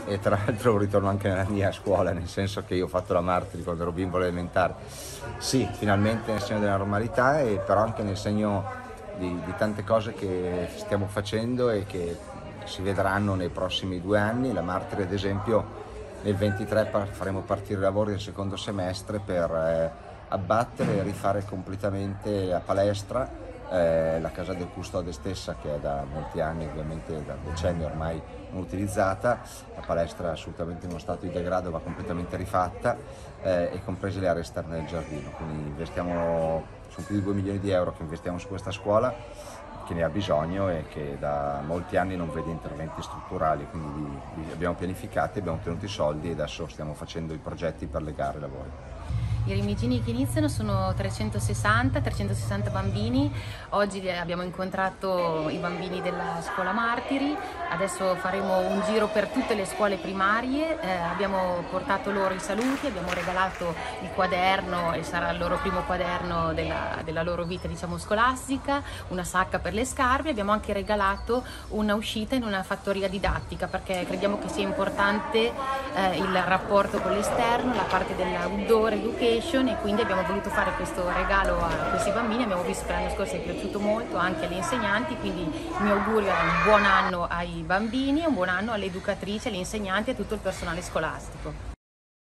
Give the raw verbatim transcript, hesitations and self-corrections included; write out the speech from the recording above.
e tra l'altro ritorno anche nella mia scuola, nel senso che io ho fatto la martiri quando ero bimbo elementare. Sì, finalmente nel segno della normalità, e però anche nel segno di, di tante cose che stiamo facendo e che si vedranno nei prossimi due anni. La martiri, ad esempio, nel ventitré faremo partire i lavori del secondo semestre per eh, abbattere e rifare completamente la palestra, eh, la casa del custode stessa, che è da molti anni, ovviamente da decenni ormai, non utilizzata. La palestra è assolutamente in uno stato di degrado, va completamente rifatta, eh, e comprese le aree esterne del giardino. Quindi investiamo, sono più di due milioni di euro che investiamo su questa scuola, che ne ha bisogno e che da molti anni non vede interventi strutturali, quindi li, li abbiamo pianificati, abbiamo ottenuto i soldi e adesso stiamo facendo i progetti per legare i lavori. I Rimigini che iniziano sono trecentosessanta bambini. Oggi abbiamo incontrato i bambini della scuola Martiri, adesso faremo un giro per tutte le scuole primarie, eh, abbiamo portato loro i saluti, abbiamo regalato il quaderno, e sarà il loro primo quaderno della, della loro vita, diciamo, scolastica, una sacca per le scarpe. Abbiamo anche regalato una uscita in una fattoria didattica, perché crediamo che sia importante eh, il rapporto con l'esterno, la parte dell'outdoor education, e quindi abbiamo voluto fare questo regalo a questi bambini. Abbiamo visto che l'anno scorso è piaciuto molto anche agli insegnanti, quindi il mio augurio è un buon anno ai bambini, un buon anno alle educatrici, agli insegnanti e a tutto il personale scolastico.